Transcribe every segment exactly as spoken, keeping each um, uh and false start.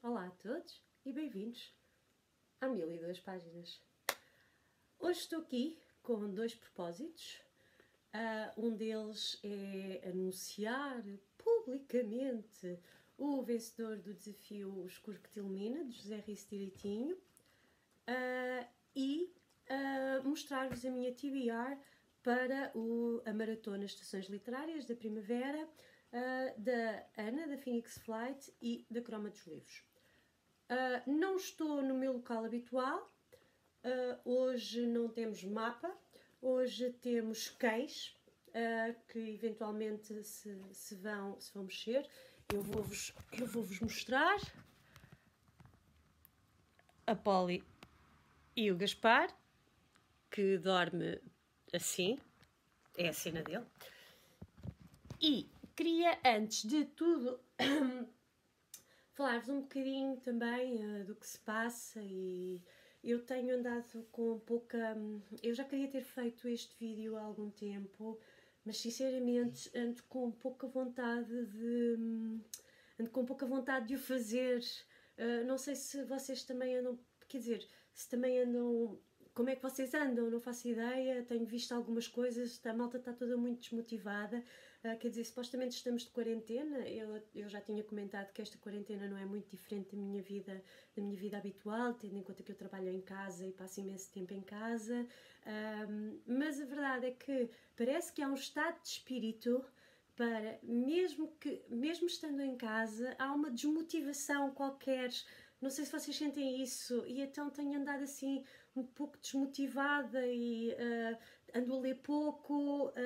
Olá a todos e bem-vindos a Mil e Duas Páginas. Hoje estou aqui com dois propósitos. Uh, um deles é anunciar publicamente o vencedor do desafio O Escuro que Te Ilumina, de José Risso Direitinho, uh, e uh, mostrar-vos a minha T B R para o, a Maratona Estações Literárias da Primavera, uh, da Ana, da Phoenix Flight e da Croma dos Livros. Uh, não estou no meu local habitual, uh, hoje não temos mapa, hoje temos cães uh, que eventualmente se, se, vão, se vão mexer. Eu vou-vos eu vou-vos mostrar a Polly e o Gaspar, que dorme assim, é a cena dele. E queria, antes de tudo, falar-vos um bocadinho também uh, do que se passa. E eu tenho andado com pouca... Eu já queria ter feito este vídeo há algum tempo, mas sinceramente ando com pouca vontade de... Ando com pouca vontade de o fazer. Uh, não sei se vocês também andam... Quer dizer, se também andam... Como é que vocês andam? Não faço ideia. Tenho visto algumas coisas, a malta está toda muito desmotivada. Uh, quer dizer, supostamente estamos de quarentena. Eu, eu já tinha comentado que esta quarentena não é muito diferente da minha vida, da minha vida habitual, tendo em conta que eu trabalho em casa e passo imenso tempo em casa. Um, mas a verdade é que parece que há um estado de espírito para, mesmo, que, mesmo estando em casa, há uma desmotivação qualquer. Não sei se vocês sentem isso, e então tenho andado assim um pouco desmotivada e uh, ando a ler pouco uh,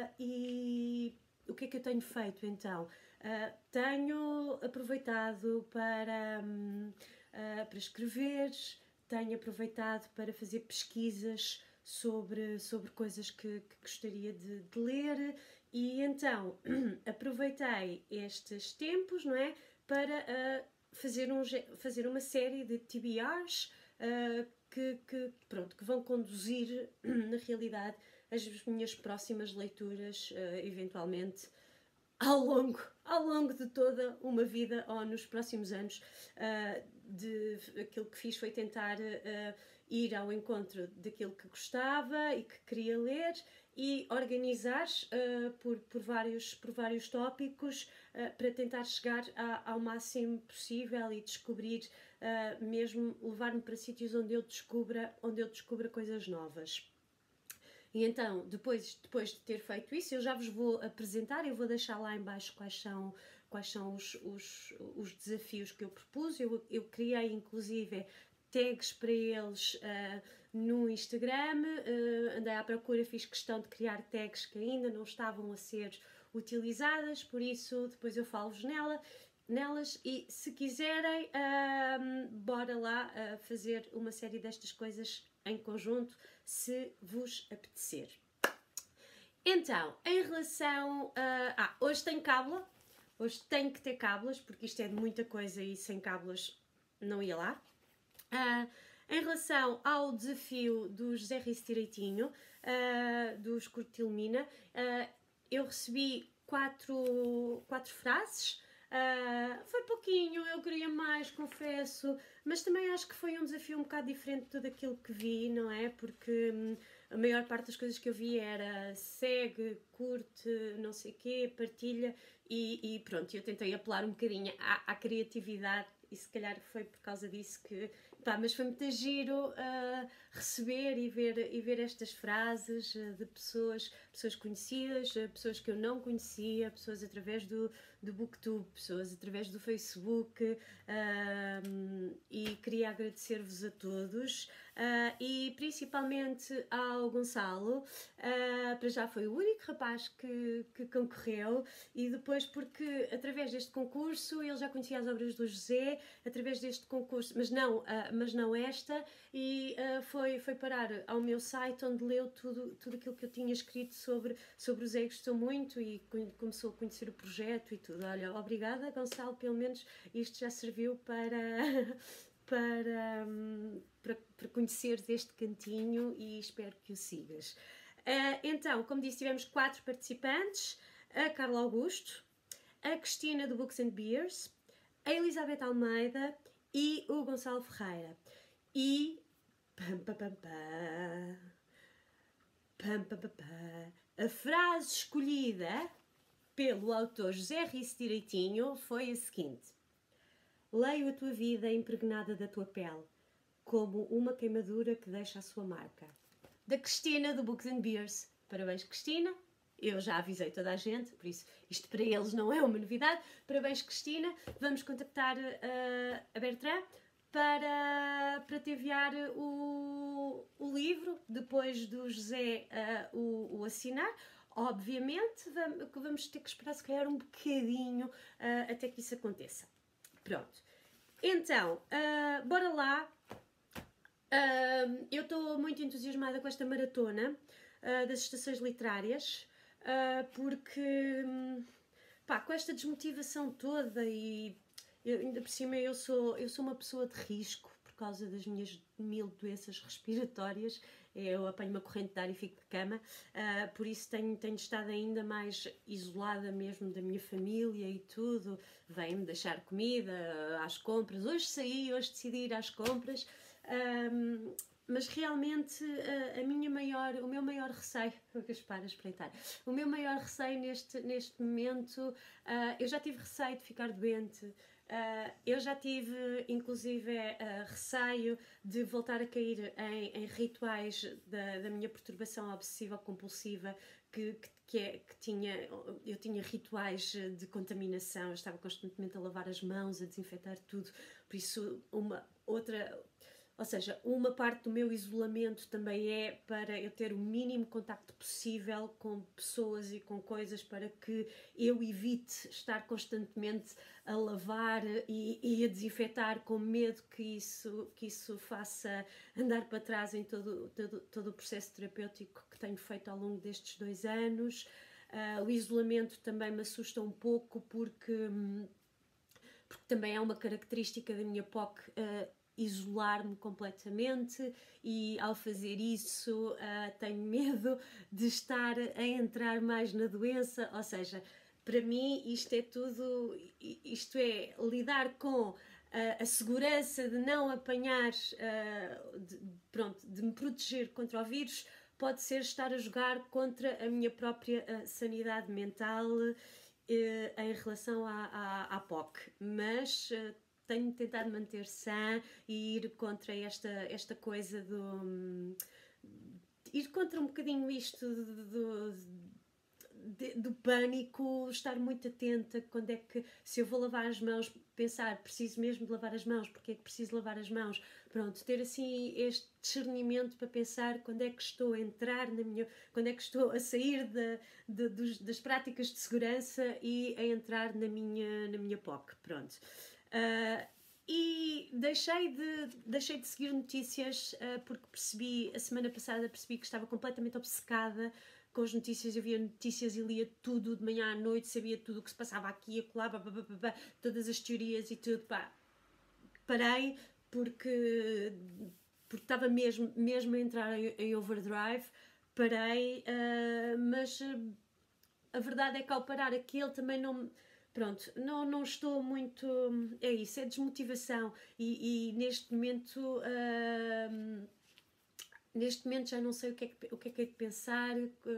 e o que é que eu tenho feito então? Uh, tenho aproveitado para, um, uh, para escrever, tenho aproveitado para fazer pesquisas sobre, sobre coisas que, que gostaria de, de ler, e então aproveitei estes tempos, não é, para... Uh, Fazer, um, fazer uma série de T B Rs uh, que, que, pronto, que vão conduzir, na realidade, as minhas próximas leituras, uh, eventualmente, ao longo, ao longo de toda uma vida ou nos próximos anos. Uh, de, aquilo que fiz foi tentar uh, ir ao encontro daquilo que gostava e que queria ler e organizar uh, por, por, vários, por vários tópicos uh, para tentar chegar a, ao máximo possível e descobrir, uh, mesmo levar-me para sítios onde eu descubra, onde eu descubra coisas novas. E então, depois, depois de ter feito isso, eu já vos vou apresentar, eu vou deixar lá em baixo quais são, quais são os, os, os desafios que eu propus. Eu, eu criei, inclusive, tags para eles uh, no Instagram, uh, andei à procura, fiz questão de criar tags que ainda não estavam a ser utilizadas, por isso depois eu falo-vos nela, nelas, e se quiserem, uh, bora lá uh, fazer uma série destas coisas em conjunto, se vos apetecer. Então, em relação... Uh, ah, hoje tenho cábula, hoje tenho que ter cábulas, porque isto é de muita coisa e sem cábulas não ia lá. Uh, em relação ao desafio do José Risso Direitinho, uh, do Escuro que Te Ilumina, uh, eu recebi quatro, quatro frases. Uh, foi pouquinho, eu queria mais, confesso, mas também acho que foi um desafio um bocado diferente de tudo aquilo que vi, não é? Porque hum, a maior parte das coisas que eu vi era segue, curte, não sei o quê, partilha, e, e pronto, eu tentei apelar um bocadinho à, à criatividade, e se calhar foi por causa disso que... Pá, mas foi muito giro uh, receber e ver, e ver estas frases uh, de pessoas, pessoas conhecidas, uh, pessoas que eu não conhecia, pessoas através do, do Booktube, pessoas através do Facebook, uh, e queria agradecer-vos a todos, uh, e principalmente ao Gonçalo, uh, para já foi o único rapaz que, que concorreu, e depois porque através deste concurso ele já conhecia as obras do José, através deste concurso, mas não, uh, mas não esta, e uh, foi, foi parar ao meu site, onde leu tudo, tudo aquilo que eu tinha escrito sobre, sobre o Zé, gostou muito e começou a conhecer o projeto e tudo. Olha, obrigada, Gonçalo, pelo menos isto já serviu para, para, para, para conheceres este cantinho, e espero que o sigas. Uh, então, como disse, tivemos quatro participantes: a Carla Augusto, a Cristina do Books and Beers, a Elizabeth Almeida e o Gonçalo Ferreira. E... Pam, pam, pam, pam, pam, pam, pam, pam, a frase escolhida pelo autor José Risso Direitinho foi a seguinte: leio a tua vida impregnada da tua pele, como uma queimadura que deixa a sua marca. Da Cristina, do Books and Beers. Parabéns, Cristina. Eu já avisei toda a gente, por isso isto para eles não é uma novidade. Parabéns, Cristina. Vamos contactar uh, a Bertrand para, para te enviar o, o livro, depois do José uh, o, o assinar. Obviamente vamos, vamos ter que esperar se calhar um bocadinho uh, até que isso aconteça. Pronto. Então, uh, bora lá. Uh, eu estou muito entusiasmada com esta maratona uh, das estações literárias, uh, porque pá, com esta desmotivação toda e eu, ainda por cima eu sou, eu sou uma pessoa de risco por causa das minhas mil doenças respiratórias. Eu apanho uma corrente de ar e fico de cama, uh, por isso tenho, tenho estado ainda mais isolada mesmo da minha família e tudo. Vêm-me deixar comida às compras. Hoje saí, hoje decidi ir às compras, um, mas realmente uh, a minha maior, o meu maior receio, o Gaspar a espreitar, o meu maior receio neste, neste momento, uh, eu já tive receio de ficar doente. Uh, eu já tive, inclusive, uh, receio de voltar a cair em, em rituais da, da minha perturbação obsessiva-compulsiva, que, que, que, é, que tinha, eu tinha rituais de contaminação, eu estava constantemente a lavar as mãos, a desinfetar tudo, por isso uma outra... Ou seja, uma parte do meu isolamento também é para eu ter o mínimo contacto possível com pessoas e com coisas para que eu evite estar constantemente a lavar e, e a desinfetar, com medo que isso, que isso faça andar para trás em todo, todo, todo o processo terapêutico que tenho feito ao longo destes dois anos. Uh, o isolamento também me assusta um pouco porque, porque também é uma característica da minha P O C, uh, isolar-me completamente, e ao fazer isso uh, tenho medo de estar a entrar mais na doença. Ou seja, para mim isto é tudo, isto é lidar com uh, a segurança de não apanhar, uh, de, pronto, de me proteger contra o vírus, pode ser estar a jogar contra a minha própria uh, sanidade mental uh, em relação à, à, à P O C, mas uh, tenho tentado manter sã e ir contra esta, esta coisa do... Um, ir contra um bocadinho isto do, do, do, do pânico, estar muito atenta quando é que, se eu vou lavar as mãos, pensar, preciso mesmo de lavar as mãos, porque é que preciso lavar as mãos? Pronto, ter assim este discernimento para pensar quando é que estou a entrar na minha... quando é que estou a sair da, de, dos, das práticas de segurança e a entrar na minha, na minha P O C. Pronto. Uh, e deixei de, deixei de seguir notícias uh, porque percebi, a semana passada percebi que estava completamente obcecada com as notícias. Eu via notícias e lia tudo de manhã à noite, sabia tudo o que se passava aqui, acolá, pá, pá, pá, pá, todas as teorias e tudo, pá. Parei porque, porque estava mesmo, mesmo a entrar em, em overdrive, parei, uh, mas uh, a verdade é que ao parar aquilo também não... Pronto, não, não estou muito... É isso, é desmotivação. E, e neste momento... Uh, neste momento já não sei o que é que, o que, é, que é de pensar. Uh,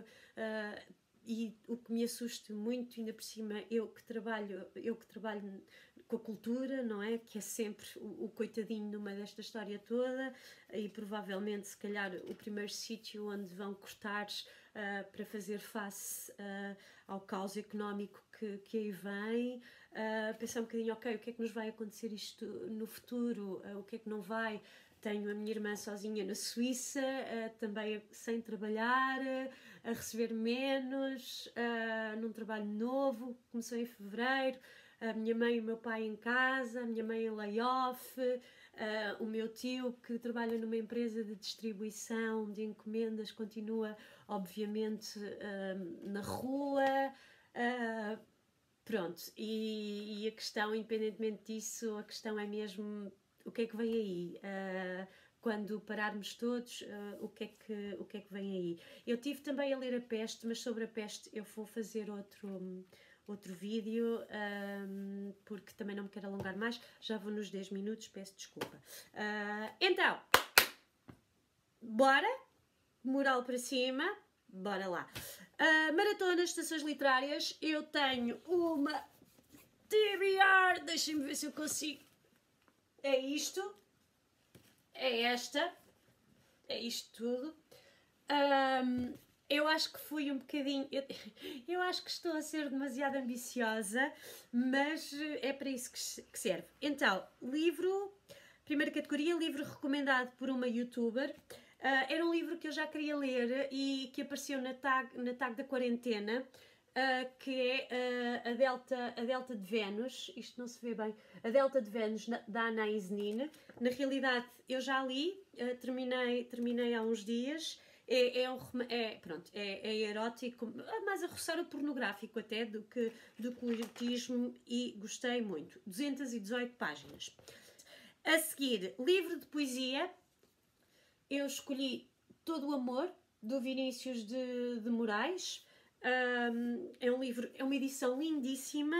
e o que me assusta muito, ainda por cima, eu que trabalho, eu que trabalho com a cultura, não é? Que é sempre o, o coitadinho no meio desta história toda, e provavelmente, se calhar, o primeiro sítio onde vão cortar uh, para fazer face uh, ao caos económico que, que aí vem. Uh, pensar um bocadinho, ok, o que é que nos vai acontecer isto no futuro, uh, o que é que não vai. Tenho a minha irmã sozinha na Suíça, uh, também sem trabalhar, uh, a receber menos, uh, num trabalho novo, começou em fevereiro, a minha mãe e o meu pai em casa, a minha mãe em layoff, uh, o meu tio que trabalha numa empresa de distribuição de encomendas continua, obviamente, uh, na rua. Uh, pronto, e, e a questão, independentemente disso, a questão é mesmo... O que é que vem aí? Uh, quando pararmos todos, uh, o, que é que, o que é que vem aí? Eu tive também a ler A Peste, mas sobre a peste eu vou fazer outro, outro vídeo, um, porque também não me quero alongar mais, já vou nos dez minutos, peço desculpa. Uh, então, bora, moral para cima, bora lá. Uh, maratona, estações literárias, eu tenho uma T B R, deixem-me ver se eu consigo, é isto, é esta, é isto tudo. Um, eu acho que fui um bocadinho, eu, eu acho que estou a ser demasiado ambiciosa, mas é para isso que, que serve. Então, livro, primeira categoria, livro recomendado por uma youtuber. Uh, era um livro que eu já queria ler e que apareceu na tag, na tag da quarentena, uh, que é uh, a, Delta, a Delta de Vênus. Isto não se vê bem. A Delta de Vênus, da Anais Nin. Na realidade, eu já li, uh, terminei, terminei há uns dias. É, é, um, é, pronto, é, é erótico, mais a roçar o pornográfico até do que do que o erotismo, e gostei muito. duzentas e dezoito páginas. A seguir, livro de poesia. Eu escolhi Todo o Amor, do Vinícius de, de Moraes. Um, é um livro, é uma edição lindíssima,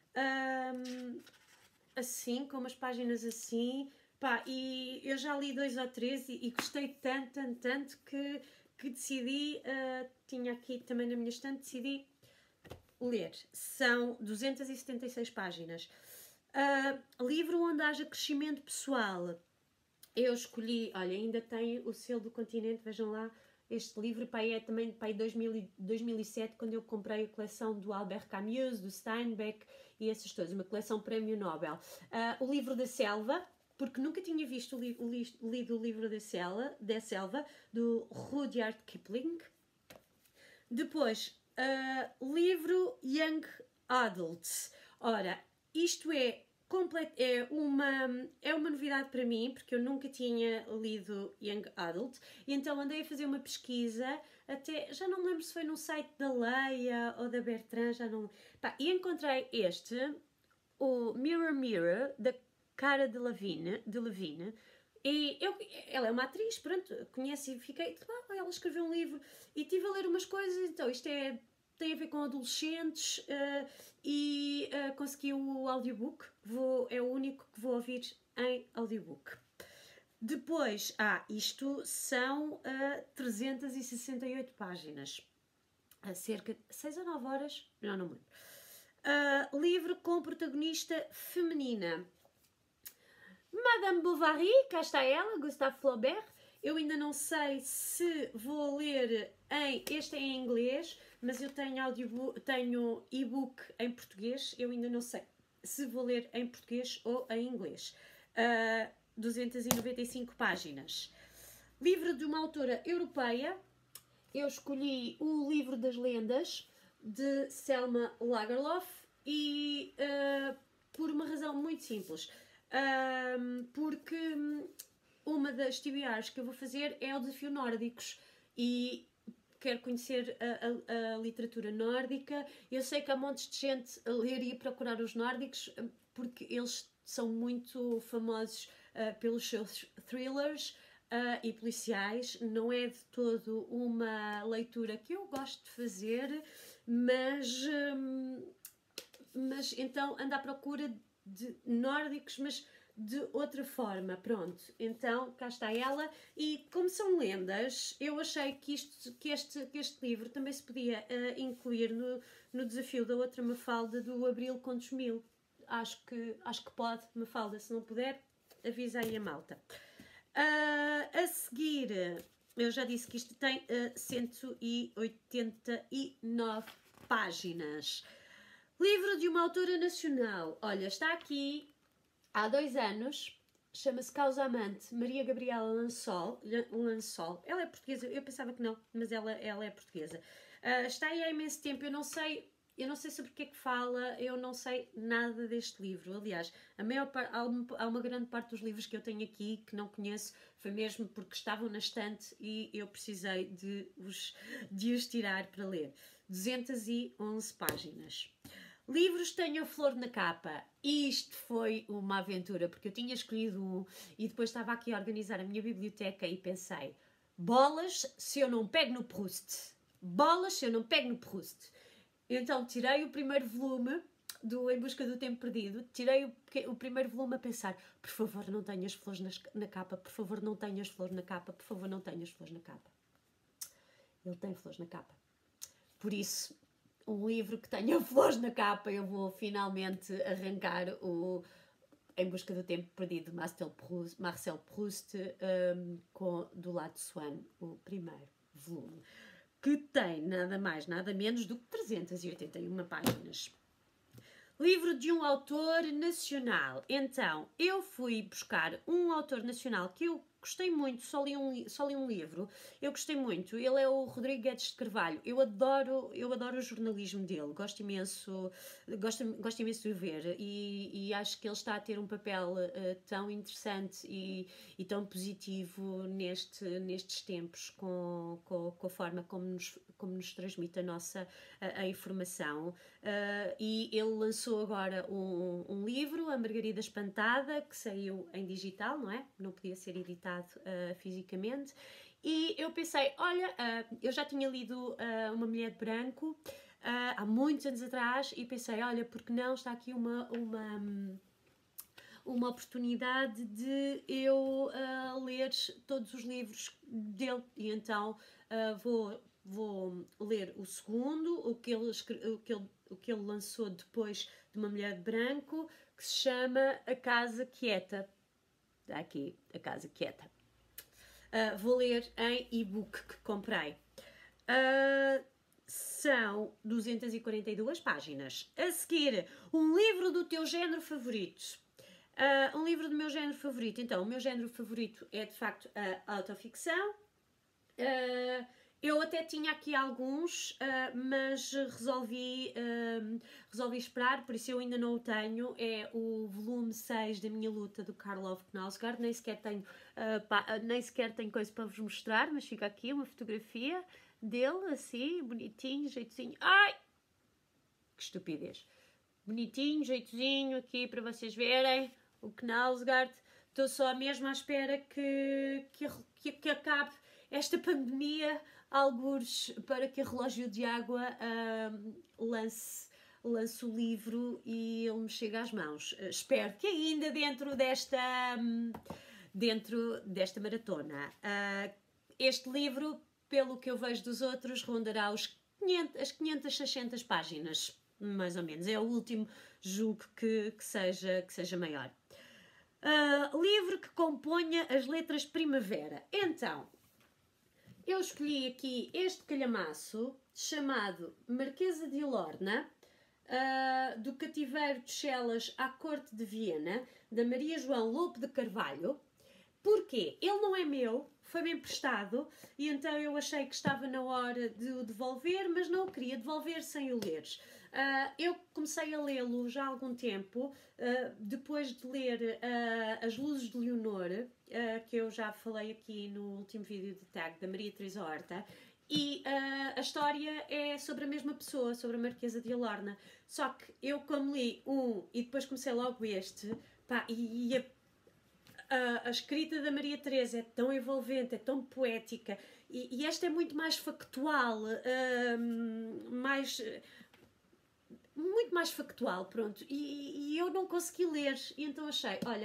um, assim, com umas páginas assim, pá, e eu já li dois ou três e, e gostei tanto, tanto, tanto que, que decidi, uh, tinha aqui também na minha estante, decidi ler. São duzentas e setenta e seis páginas. Uh, livro onde haja crescimento pessoal. Eu escolhi, olha, ainda tem o selo do Continente, vejam lá, este livro, pá, é também de dois mil e sete, quando eu comprei a coleção do Albert Camus, do Steinbeck e essas todas, uma coleção Prémio Nobel. Uh, o livro da selva, porque nunca tinha visto o li o li lido o livro da selva, da selva, do Rudyard Kipling. Depois, uh, livro Young Adults. Ora, isto é É uma, é uma novidade para mim, porque eu nunca tinha lido Young Adult, e então andei a fazer uma pesquisa, até, já não me lembro se foi no site da Leia ou da Bertrand, já não... Pá, e encontrei este, o Mirror Mirror, da Cara de Lavigne, de Lavigne, e eu, ela é uma atriz, pronto, conheço e fiquei, ah, ela escreveu um livro, e estive a ler umas coisas, então isto é... tem a ver com adolescentes, uh, e uh, consegui o audiobook, vou, é o único que vou ouvir em audiobook. Depois, ah, isto são uh, trezentas e sessenta e oito páginas, a cerca de seis ou nove horas, não, não me lembro. Uh, livro com protagonista feminina. Madame Bovary, cá está ela, Gustave Flaubert. Eu ainda não sei se vou ler em... Este é em inglês, mas eu tenho audiobook, tenho e-book em português. Eu ainda não sei se vou ler em português ou em inglês. Uh, duzentas e noventa e cinco páginas. Livro de uma autora europeia. Eu escolhi o Livro das Lendas, de Selma Lagerlof, e uh, por uma razão muito simples. Uh, porque... uma das T B Rs que eu vou fazer é o desafio nórdicos e quero conhecer a, a, a literatura nórdica. Eu sei que há montes de gente a ler e a procurar os nórdicos porque eles são muito famosos uh, pelos seus thrillers uh, e policiais. Não é de todo uma leitura que eu gosto de fazer, mas, um, mas então ando à procura de nórdicos, mas de outra forma, pronto. Então, cá está ela, e como são lendas, eu achei que, isto, que, este, que este livro também se podia uh, incluir no, no desafio da outra Mafalda do Abril Contos Mil. Acho que, acho que pode, Mafalda, se não puder, avisa aí a malta. Uh, a seguir, eu já disse que isto tem uh, cento e oitenta e nove páginas. Livro de uma autora nacional. Olha, está aqui... há dois anos, chama-se Causa Amante, Maria Gabriela Lansol, Lansol. Ela é portuguesa, eu pensava que não, mas ela, ela é portuguesa. Uh, está aí há imenso tempo, eu não sei, eu não sei sobre o que é que fala, eu não sei nada deste livro. Aliás, a maior par, há, uma, há uma grande parte dos livros que eu tenho aqui que não conheço, foi mesmo porque estavam na estante e eu precisei de os, de os tirar para ler. duzentas e onze páginas. Livros tenho a flor na capa. Isto foi uma aventura, porque eu tinha escolhido um e depois estava aqui a organizar a minha biblioteca e pensei, bolas se eu não pego no Proust. Bolas se eu não pego no Proust. então tirei o primeiro volume do Em Busca do Tempo Perdido, tirei o, o primeiro volume a pensar, por favor não tenhas flores nas, na capa, por favor não tenhas flores na capa, por favor não tenhas flores na capa. Ele tem flores na capa. Por isso, um livro que tenha flores na capa, eu vou finalmente arrancar o Em Busca do Tempo Perdido de Marcel Proust, Marcel Proust um, com, do Lado Swan, o primeiro volume, que tem nada mais, nada menos do que trezentas e oitenta e uma páginas. Livro de um autor nacional. Então, eu fui buscar um autor nacional que eu gostei muito, só li, um, só li um livro, eu gostei muito, ele é o Rodrigo Guedes de Carvalho, eu adoro, eu adoro o jornalismo dele, gosto imenso, gosto, gosto imenso de o ver e, e acho que ele está a ter um papel uh, tão interessante e, e tão positivo neste, nestes tempos com, com, com a forma como nos, como nos transmite a nossa a, a informação uh, e ele lançou agora um, um livro, A Margarida Espantada, que saiu em digital, não é? Não podia ser editado Uh, fisicamente, e eu pensei, olha, uh, eu já tinha lido uh, Uma Mulher de Branco uh, há muitos anos atrás e pensei, olha, porque não, está aqui uma, uma, uma oportunidade de eu uh, ler todos os livros dele, e então uh, vou, vou ler o segundo, o que, ele, o, que ele, o que ele lançou depois de Uma Mulher de Branco, que se chama A Casa Quieta. Está aqui, A Casa Quieta. Uh, vou ler em e-book que comprei. Uh, são duzentas e quarenta e duas páginas. A seguir, um livro do teu género favorito. Uh, um livro do meu género favorito. Então, o meu género favorito é, de facto, a autoficção. Uh, eu até tinha aqui alguns, uh, mas resolvi, uh, resolvi esperar, por isso eu ainda não o tenho. É o volume seis da Minha Luta, do Karl Ove Knausgaard. Nem sequer tenho, uh, pá, nem sequer tenho coisa para vos mostrar, mas fica aqui uma fotografia dele, assim, bonitinho, jeitozinho. Ai! Que estupidez! Bonitinho, jeitozinho, aqui para vocês verem. O Knausgaard. Estou só mesmo à espera que, que, que, que acabe esta pandemia, algures, para que a Relógio de Água uh, lance, lance o livro e ele me chegue às mãos. Uh, espero que ainda dentro desta, um, dentro desta maratona. Uh, este livro, pelo que eu vejo dos outros, rondará os quinhentas, as quinhentas, seiscentas páginas, mais ou menos. É o último, julgo que, que, seja, que seja maior. Uh, livro que componha as letras primavera. Então, eu escolhi aqui este calhamaço chamado Marquesa de Lorna, uh, do Cativeiro de Chelas à Corte de Viena, da Maria João Lope de Carvalho. Porquê? Ele não é meu, foi-me emprestado e então eu achei que estava na hora de o devolver, mas não o queria devolver sem o ler. Uh, eu comecei a lê-lo já há algum tempo, uh, depois de ler uh, As Luzes de Leonor, uh, que eu já falei aqui no último vídeo de tag da Maria Teresa Horta, e uh, a história é sobre a mesma pessoa, sobre a Marquesa de Alorna. Só que eu, como li um e depois comecei logo este, pá, e, e a A, a escrita da Maria Teresa é tão envolvente, é tão poética, e, e esta é muito mais factual, uh, mais, muito mais factual, pronto, e, e eu não consegui ler, e então achei, olha,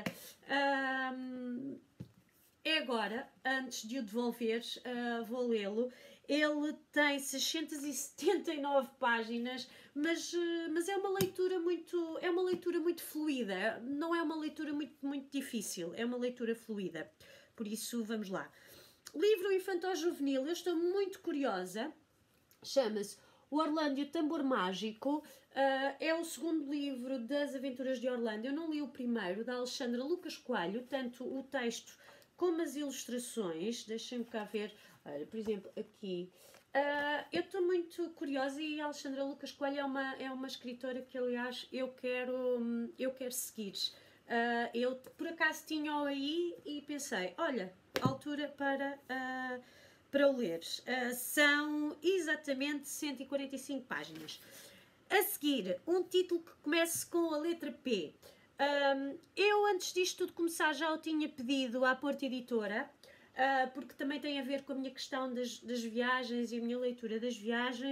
uh, é agora, antes de o devolver, uh, vou lê-lo. Ele tem seiscentas e setenta e nove páginas, mas, mas é uma leitura muito, é uma leitura muito fluida, não é uma leitura muito, muito difícil, é uma leitura fluida. Por isso, vamos lá. Livro infantil-juvenil, eu estou muito curiosa, chama-se O Orlando e o Tambor Mágico, uh, é o segundo livro das Aventuras de Orlando. Eu não li o primeiro, da Alexandra Lucas Coelho, tanto o texto como as ilustrações. Deixem-me cá ver. Olha, por exemplo, aqui. Uh, eu estou muito curiosa e a Alexandra Lucas Coelho é uma, é uma escritora que, aliás, eu quero, eu quero seguir. Uh, eu, por acaso, tinha-o aí e pensei, olha, altura para, uh, para o ler. Uh, são exatamente cento e quarenta e cinco páginas. A seguir, um título que comece com a letra P. Um, eu, antes disto tudo começar, já o tinha pedido à Porta Editora, uh, porque também tem a ver com a minha questão das, das viagens e a minha leitura das viagens,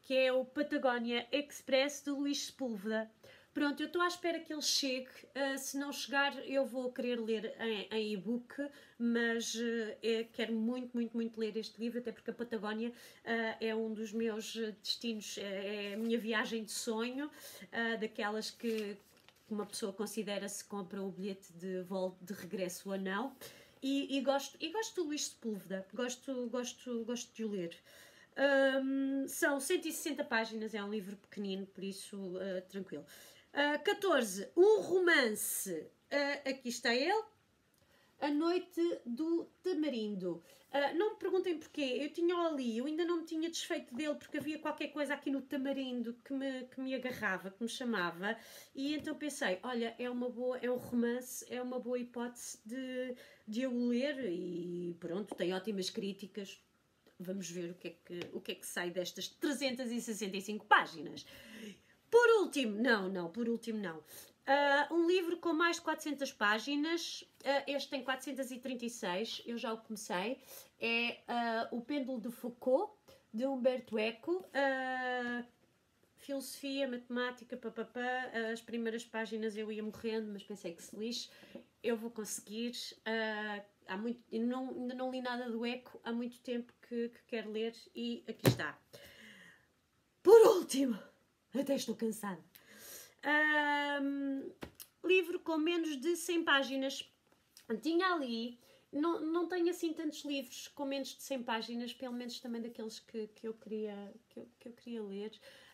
que é o Patagónia Express de Luís Sepúlveda. Pronto, eu estou à espera que ele chegue, uh, se não chegar eu vou querer ler em, em e-book, mas uh, eu quero muito, muito, muito ler este livro, até porque a Patagónia uh, é um dos meus destinos, é a minha viagem de sonho, uh, daquelas que uma pessoa considera se compra o bilhete de volta, de regresso ou não, e, e, gosto, e gosto do Luís Sepúlveda, gosto, gosto, gosto de o ler. Um, são cento e sessenta páginas, é um livro pequenino, por isso uh, tranquilo. Uh, catorze. Um romance. Uh, aqui está ele. A Noite do Tamarindo. Uh, não me perguntem porquê. Eu tinha-o ali. Eu ainda não me tinha desfeito dele porque havia qualquer coisa aqui no Tamarindo que me, que me agarrava, que me chamava. E então pensei, olha, é uma boa, é um romance, é uma boa hipótese de, de eu ler. E pronto, tem ótimas críticas. Vamos ver o que, é que, o que é que sai destas trezentas e sessenta e cinco páginas. Por último, não, não, por último não. Uh, um livro com mais de quatrocentas páginas, uh, este tem quatrocentas e trinta e seis, eu já o comecei, é uh, O Pêndulo de Foucault, de Humberto Eco. Uh, filosofia, matemática, papapá, as primeiras páginas eu ia morrendo, mas pensei que se lixe, eu vou conseguir. Uh, há muito, não, ainda não li nada do Eco, há muito tempo que, que quero ler e aqui está. Por último, até estou cansada. Um, livro com menos de cem páginas. Tinha ali, não, não tenho assim tantos livros com menos de cem páginas, pelo menos também daqueles que, que, eu, queria, que, eu, que eu queria ler.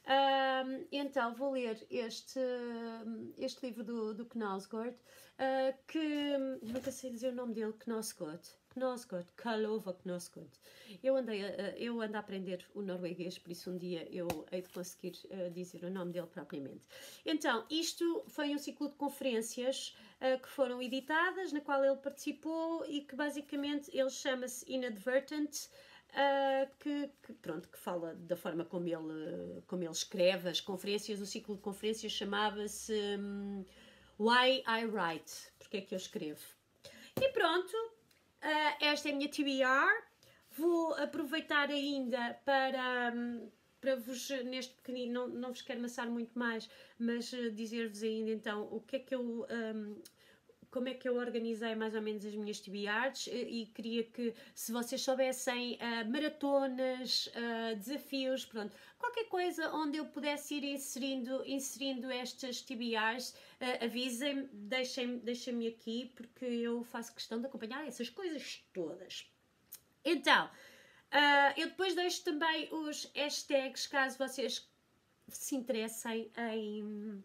Um, então vou ler este, este livro do, do Knausgård, uh, que nunca sei dizer o nome dele, Knausgård. Knausgård, Karl Ove Knausgård. Eu, andei a, eu ando a aprender o norueguês, por isso um dia eu hei de conseguir uh, dizer o nome dele propriamente. Então, isto foi um ciclo de conferências uh, que foram editadas, na qual ele participou e que basicamente ele chama-se Inadvertent, uh, que, que, pronto, que fala da forma como ele, como ele escreve as conferências. O ciclo de conferências chamava-se um, Why I Write, porque é que eu escrevo. E pronto. Uh, esta é a minha T B R. Vou aproveitar ainda para, um, para vos, neste pequenino, não, não vos quero amassar muito mais, mas uh, dizer-vos ainda então o que é que eu, um, como é que eu organizei mais ou menos as minhas T B Rs, e, e queria que, se vocês soubessem uh, maratonas, uh, desafios, pronto, qualquer coisa onde eu pudesse ir inserindo, inserindo estas T B Rs, uh, avisem-me, deixem-me deixem-me aqui, porque eu faço questão de acompanhar essas coisas todas. Então, uh, eu depois deixo também os hashtags, caso vocês se interessem em...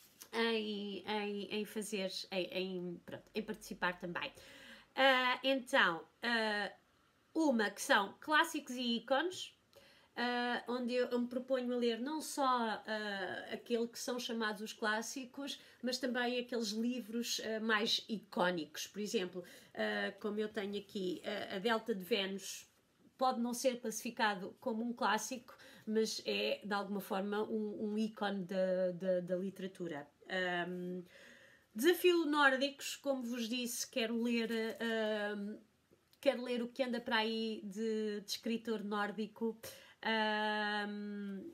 Em, em, em fazer, em, em, pronto, em participar também. Uh, então, uh, uma que são clássicos e ícones, uh, onde eu, eu me proponho a ler não só uh, aquele que são chamados os clássicos, mas também aqueles livros uh, mais icónicos. Por exemplo, uh, como eu tenho aqui, uh, a Delta de Vênus pode não ser classificado como um clássico, mas é de alguma forma um, um ícone da, da, da literatura. Um, desafio nórdicos, como vos disse, quero ler, um, quero ler o que anda para aí de, de escritor nórdico, um,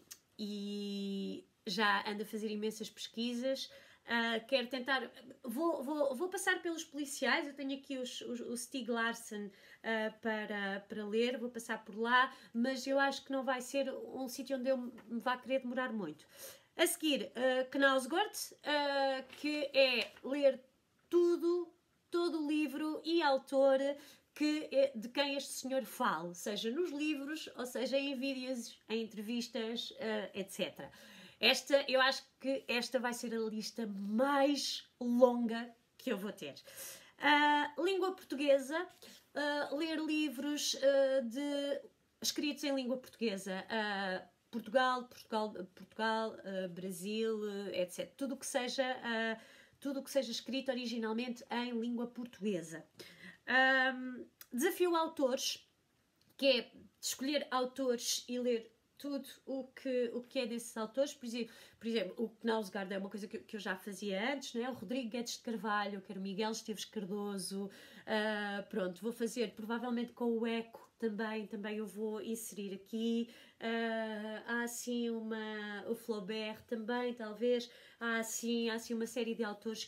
e já ando a fazer imensas pesquisas. Uh, quero tentar, vou, vou, vou passar pelos policiais, eu tenho aqui os, os, o Stieg Larsson uh, para, para ler, vou passar por lá, mas eu acho que não vai ser um sítio onde eu me vá querer demorar muito. A seguir, uh, Knausgård, uh, que é ler tudo, todo o livro e autor que é, de quem este senhor fala, seja nos livros, ou seja em vídeos, em entrevistas, uh, etcétera. Esta, eu acho que esta vai ser a lista mais longa que eu vou ter. Uh, língua portuguesa, uh, ler livros uh, de, escritos em língua portuguesa. Uh, Portugal, Portugal, Portugal uh, Brasil, uh, etcétera. Tudo que seja, uh, tudo que seja escrito originalmente em língua portuguesa. Um, desafio autores, que é escolher autores e ler tudo o que, o que é desses autores. Por exemplo, por exemplo o Knausgård é uma coisa que, que eu já fazia antes, não é? O Rodrigo Guedes de Carvalho, quero Miguel Esteves Cardoso, uh, pronto, vou fazer provavelmente com o Eco, também, também eu vou inserir aqui. Uh, há assim uma, o Flaubert também, talvez. Há assim, há assim uma série de autores.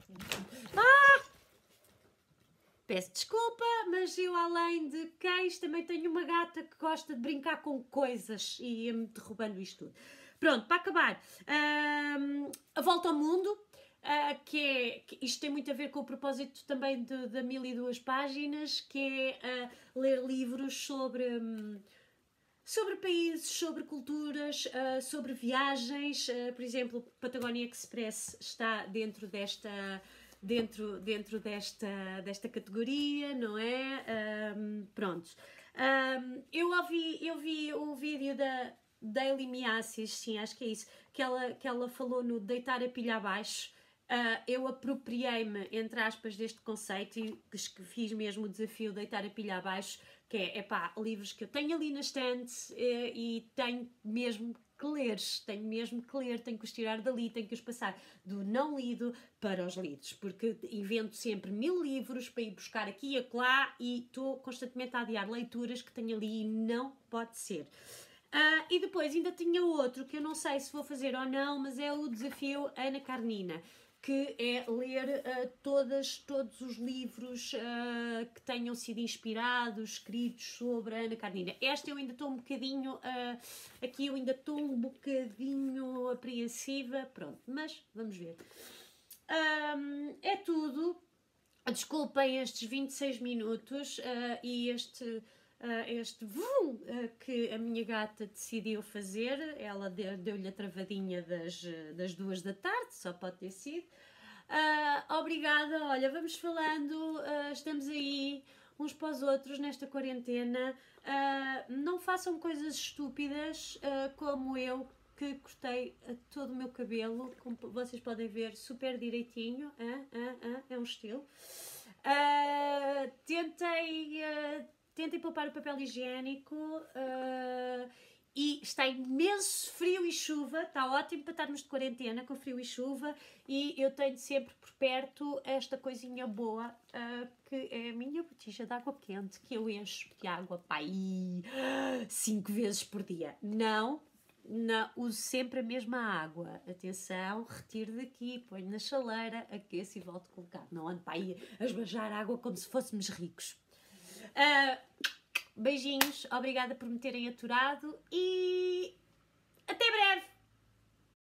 Ah! Peço desculpa, mas eu, além de cães, também tenho uma gata que gosta de brincar com coisas e ia-me derrubando isto tudo. Pronto, para acabar, uh, A Volta ao Mundo. Uh, que é, que isto tem muito a ver com o propósito também de, de mil e duas páginas, que é uh, ler livros sobre, um, sobre países, sobre culturas, uh, sobre viagens. Uh, por exemplo, Patagonia Express está dentro desta, dentro, dentro desta, desta categoria, não é? Um, pronto. Um, eu, ouvi, eu vi um vídeo da Daily Miassis, sim, acho que é isso, que ela, que ela falou no deitar a pilha abaixo. Uh, eu apropriei-me, entre aspas, deste conceito e que fiz mesmo o desafio de deitar a pilha abaixo, que é, epá, livros que eu tenho ali na estante e, e tenho mesmo que ler, tenho mesmo que ler, tenho que os tirar dali, tenho que os passar do não lido para os lidos, porque invento sempre mil livros para ir buscar aqui e acolá e estou constantemente a adiar leituras que tenho ali e não pode ser. Uh, e depois ainda tinha outro que eu não sei se vou fazer ou não, mas é o desafio Ana Karenina, que é ler uh, todas, todos os livros uh, que tenham sido inspirados, escritos sobre a Ana Karenina. Esta eu ainda estou um bocadinho, uh, aqui eu ainda estou um bocadinho apreensiva, pronto, mas vamos ver. Um, é tudo. Desculpem estes vinte e seis minutos uh, e este... Uh, este vum uh, que a minha gata decidiu fazer. Ela deu-lhe a travadinha das, das duas da tarde, só pode ter sido. Uh, obrigada, olha, vamos falando, uh, estamos aí uns para os outros nesta quarentena. Uh, não façam coisas estúpidas uh, como eu, que cortei todo o meu cabelo, como vocês podem ver, super direitinho, uh, uh, uh, é um estilo. Uh, tentei... Uh, Tentem poupar o papel higiênico uh, e está imenso frio e chuva, está ótimo para estarmos de quarentena com frio e chuva e eu tenho sempre por perto esta coisinha boa uh, que é a minha botija de água quente que eu encho de água pá, aí, cinco vezes por dia. Não, não, uso sempre a mesma água. Atenção, retiro daqui, ponho na chaleira, aqueço e volto a colocar. Não ando para aí a esbanjar água como se fôssemos ricos. Uh, beijinhos, obrigada por me terem aturado e até breve!